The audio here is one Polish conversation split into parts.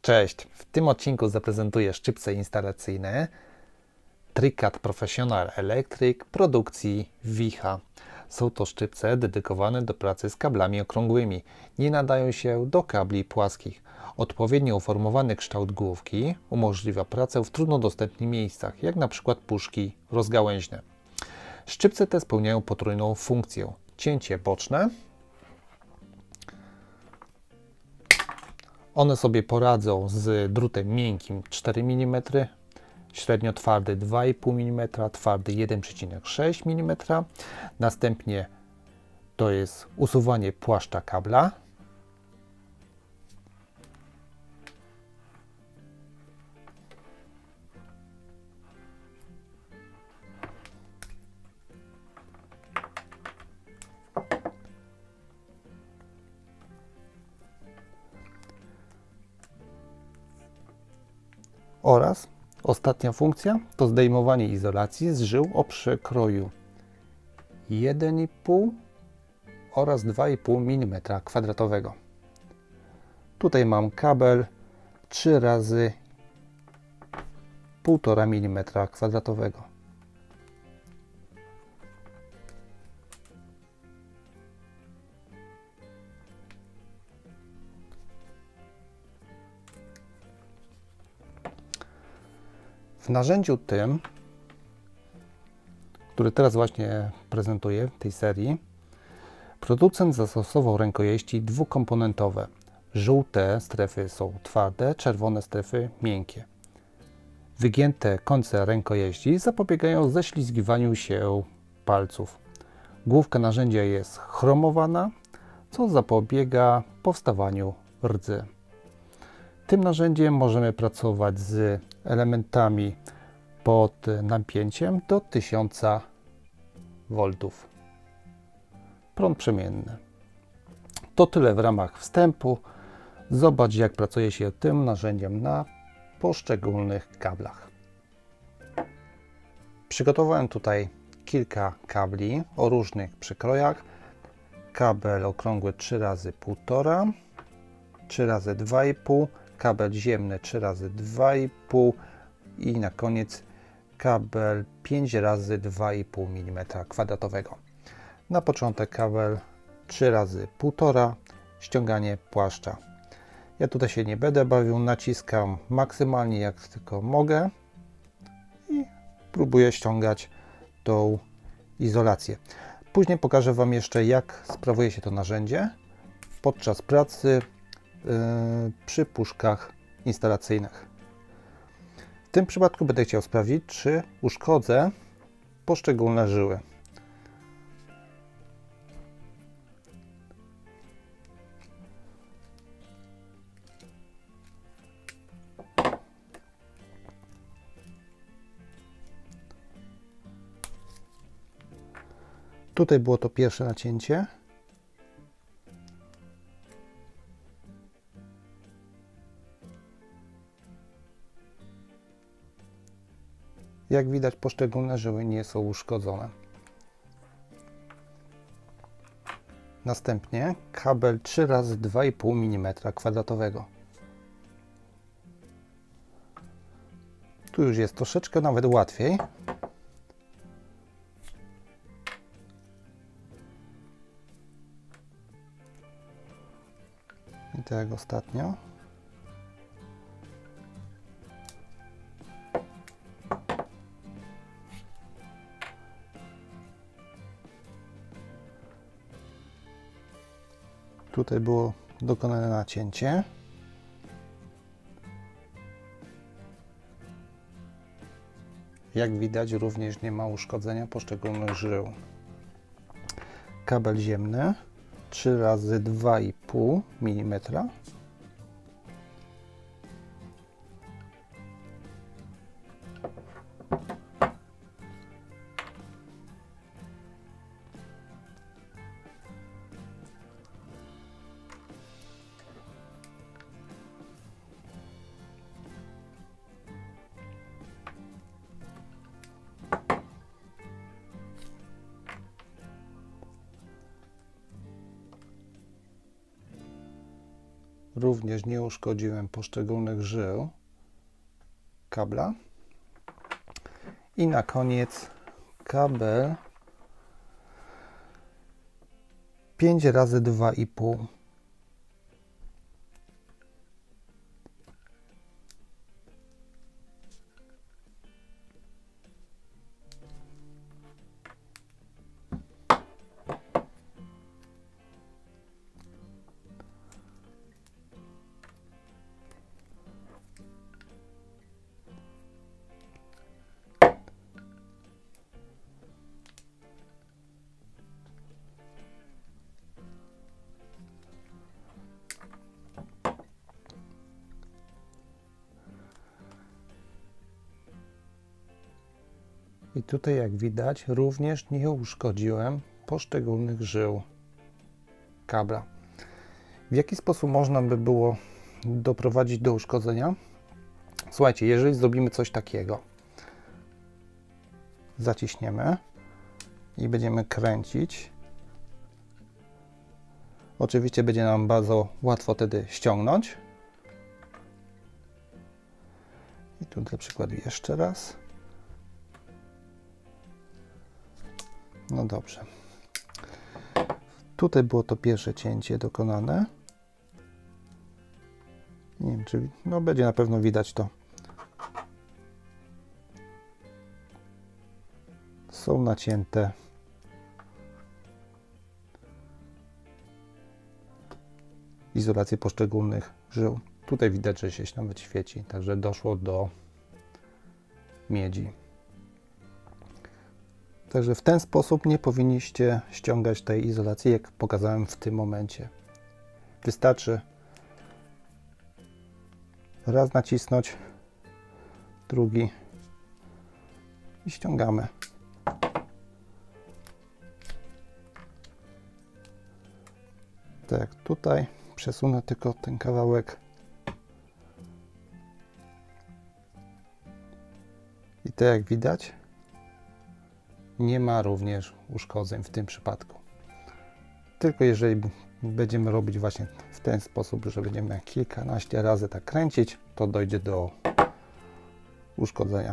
Cześć! W tym odcinku zaprezentuję szczypce instalacyjne TriCAT Professional Electric produkcji Wicha. Są to szczypce dedykowane do pracy z kablami okrągłymi. Nie nadają się do kabli płaskich. Odpowiednio uformowany kształt główki umożliwia pracę w trudno dostępnych miejscach, jak np. puszki rozgałęźne. Szczypce te spełniają potrójną funkcję. Cięcie boczne. One sobie poradzą z drutem miękkim 4 mm, średnio twardy 2,5 mm, twardy 1,6 mm. Następnie to jest usuwanie płaszcza kabla. Oraz ostatnia funkcja to zdejmowanie izolacji z żył o przekroju 1,5 oraz 2,5 mm². Tutaj mam kabel 3 razy 1,5 mm². W narzędziu tym, który teraz właśnie prezentuję w tej serii, producent zastosował rękojeści dwukomponentowe. Żółte strefy są twarde, czerwone strefy miękkie. Wygięte końce rękojeści zapobiegają ześlizgiwaniu się palców. Główka narzędzia jest chromowana, co zapobiega powstawaniu rdzy. Tym narzędziem możemy pracować z elementami pod napięciem do 1000 V. Prąd przemienny. To tyle w ramach wstępu. Zobacz, jak pracuje się tym narzędziem na poszczególnych kablach. Przygotowałem tutaj kilka kabli o różnych przykrojach. Kabel okrągły 3 razy 1,5, 3 razy 2,5, kabel ziemny 3 razy 2,5 i na koniec kabel 5 razy 2,5 mm². Na początek kabel 3 razy 1,5, ściąganie płaszcza. Ja tutaj się nie będę bawił, naciskam maksymalnie jak tylko mogę i próbuję ściągać tą izolację. Później pokażę Wam jeszcze, jak sprawuje się to narzędzie podczas pracy przy puszkach instalacyjnych. W tym przypadku będę chciał sprawdzić, czy uszkodzę poszczególne żyły. Tutaj było to pierwsze nacięcie. Jak widać, poszczególne żyły nie są uszkodzone. Następnie kabel 3 razy 2,5 mm². Tu już jest troszeczkę nawet łatwiej. I tak jak ostatnio. Tutaj było dokonane nacięcie. Jak widać, również nie ma uszkodzenia poszczególnych żył. Kabel ziemny 3 razy 2,5 mm. również nie uszkodziłem poszczególnych żył kabla. I na koniec kabel 5 razy 2,5. I tutaj, jak widać, również nie uszkodziłem poszczególnych żył kabla. W jaki sposób można by było doprowadzić do uszkodzenia? Słuchajcie, jeżeli zrobimy coś takiego, zaciśniemy i będziemy kręcić. Oczywiście będzie nam bardzo łatwo wtedy ściągnąć. I tu dla przykładu jeszcze raz. No dobrze. Tutaj było to pierwsze cięcie dokonane. Nie wiem, czy no będzie na pewno widać to. Są nacięte izolacje poszczególnych żył. Tutaj widać, że się nawet świeci, także doszło do miedzi. Także w ten sposób nie powinniście ściągać tej izolacji, jak pokazałem w tym momencie. Wystarczy raz nacisnąć, drugi i ściągamy. Tak jak tutaj, przesunę tylko ten kawałek. I tak jak widać, nie ma również uszkodzeń w tym przypadku. Tylko jeżeli będziemy robić właśnie w ten sposób, że będziemy kilkanaście razy tak kręcić, to dojdzie do uszkodzenia.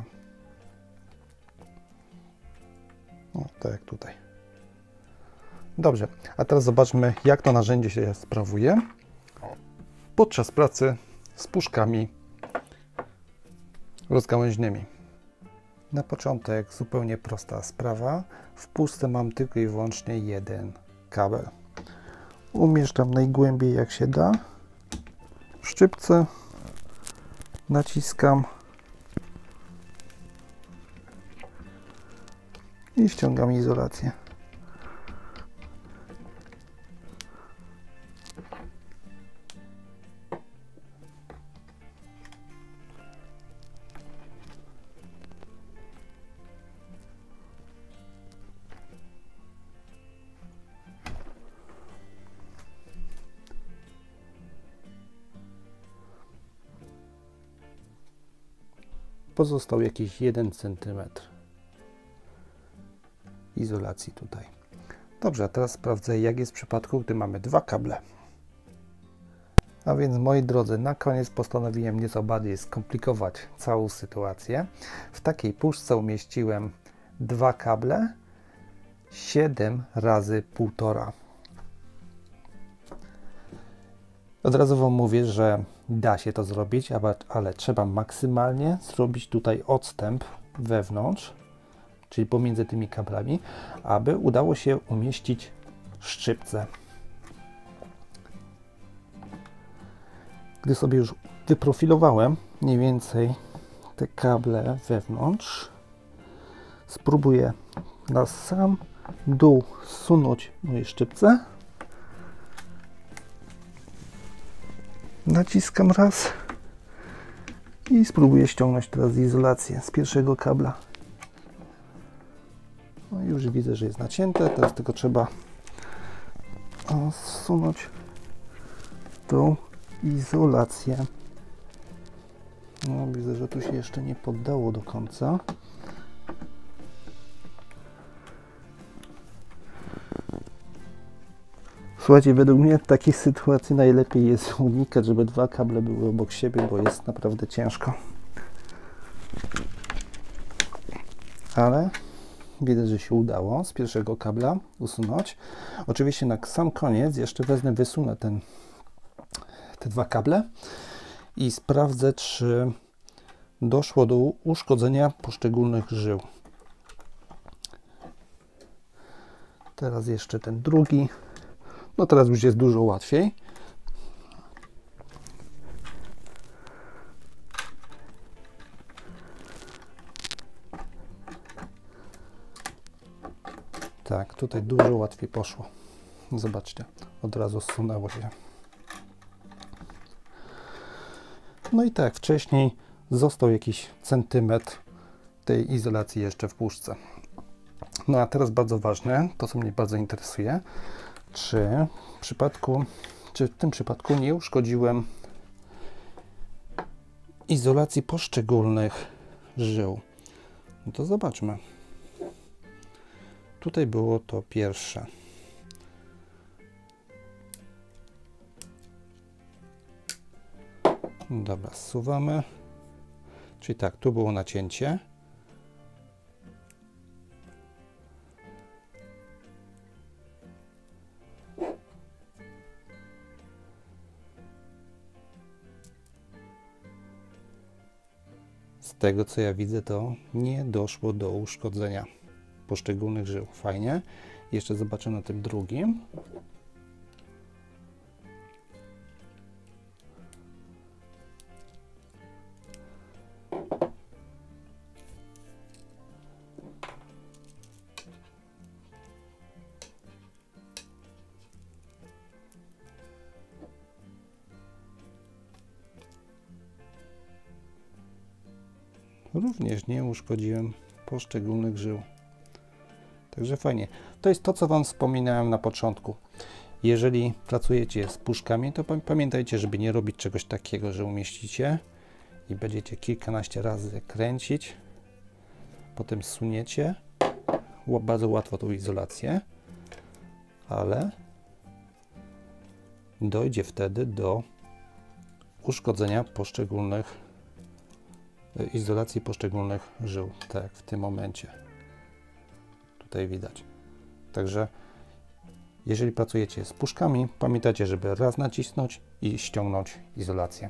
No, tak jak tutaj. Dobrze, a teraz zobaczmy, jak to narzędzie się sprawuje podczas pracy z puszkami rozgałęźnymi. Na początek zupełnie prosta sprawa. W puszce mam tylko i wyłącznie jeden kabel. Umieszczam najgłębiej jak się da. W szczypce naciskam i ściągam izolację. Pozostał jakiś 1 cm izolacji tutaj. Dobrze, a teraz sprawdzę, jak jest w przypadku, gdy mamy dwa kable. A więc, moi drodzy, na koniec postanowiłem nieco bardziej skomplikować całą sytuację. W takiej puszce umieściłem dwa kable 7 razy 1,5. Od razu Wam mówię, że da się to zrobić, ale trzeba maksymalnie zrobić tutaj odstęp wewnątrz, czyli pomiędzy tymi kablami, aby udało się umieścić szczypce. Gdy sobie już wyprofilowałem mniej więcej te kable wewnątrz, spróbuję na sam dół zsunąć moje szczypce. Naciskam raz i spróbuję ściągnąć teraz izolację z pierwszego kabla. No i już widzę, że jest nacięte, teraz tylko trzeba zsunąć tą izolację. No, widzę, że tu się jeszcze nie poddało do końca. Słuchajcie, według mnie w takiej sytuacji najlepiej jest unikać, żeby dwa kable były obok siebie, bo jest naprawdę ciężko. Ale widać, że się udało z pierwszego kabla usunąć. Oczywiście na sam koniec jeszcze wysunę te dwa kable i sprawdzę, czy doszło do uszkodzenia poszczególnych żył. Teraz jeszcze ten drugi. No teraz już jest dużo łatwiej. Tak, tutaj dużo łatwiej poszło. Zobaczcie, od razu zsunęło się. No i tak, wcześniej został jakiś centymetr tej izolacji jeszcze w puszce. No a teraz bardzo ważne, to co mnie bardzo interesuje, czy w tym przypadku nie uszkodziłem izolacji poszczególnych żył. No to zobaczmy. Tutaj było to pierwsze. Dobra, zsuwamy. Czyli tak, tu było nacięcie. Z tego co ja widzę, to nie doszło do uszkodzenia poszczególnych żył. Fajnie. Jeszcze zobaczę na tym drugim. Również nie uszkodziłem poszczególnych żył. Także fajnie. To jest to, co Wam wspominałem na początku. Jeżeli pracujecie z puszkami, to pamiętajcie, żeby nie robić czegoś takiego, że umieścicie i będziecie kilkanaście razy kręcić, potem zsuniecie. Bardzo łatwo tą izolację, ale dojdzie wtedy do uszkodzenia izolacji poszczególnych żył, tak jak w tym momencie. Tutaj widać. Także jeżeli pracujecie z puszkami, pamiętajcie, żeby raz nacisnąć i ściągnąć izolację.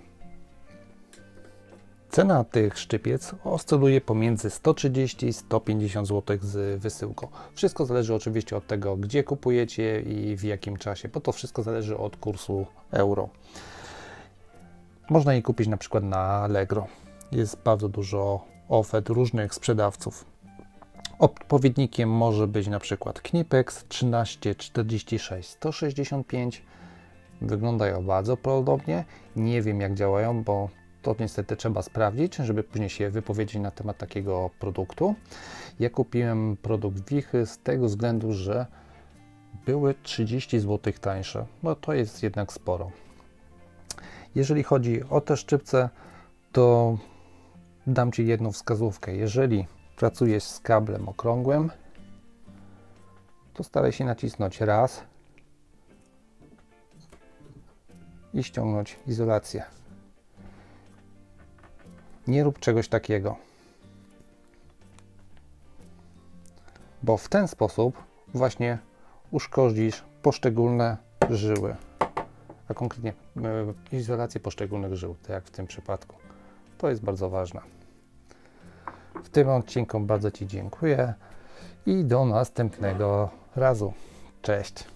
Cena tych szczypiec oscyluje pomiędzy 130 i 150 zł z wysyłką. Wszystko zależy oczywiście od tego, gdzie kupujecie i w jakim czasie, bo to wszystko zależy od kursu euro. Można je kupić na przykład na Allegro. Jest bardzo dużo ofert różnych sprzedawców. Odpowiednikiem może być na przykład Knipex 1346 165. Wyglądają bardzo podobnie. Nie wiem, jak działają, bo to niestety trzeba sprawdzić, żeby później się wypowiedzieć na temat takiego produktu. Ja kupiłem produkt Wichy z tego względu, że były 30 zł tańsze. No to jest jednak sporo. Jeżeli chodzi o te szczypce, to dam Ci jedną wskazówkę. Jeżeli pracujesz z kablem okrągłym, to staraj się nacisnąć raz i ściągnąć izolację. Nie rób czegoś takiego, bo w ten sposób właśnie uszkodzisz poszczególne żyły, a konkretnie izolację poszczególnych żył, tak jak w tym przypadku. To jest bardzo ważne. W tym odcinku bardzo Ci dziękuję i do następnego razu. Cześć!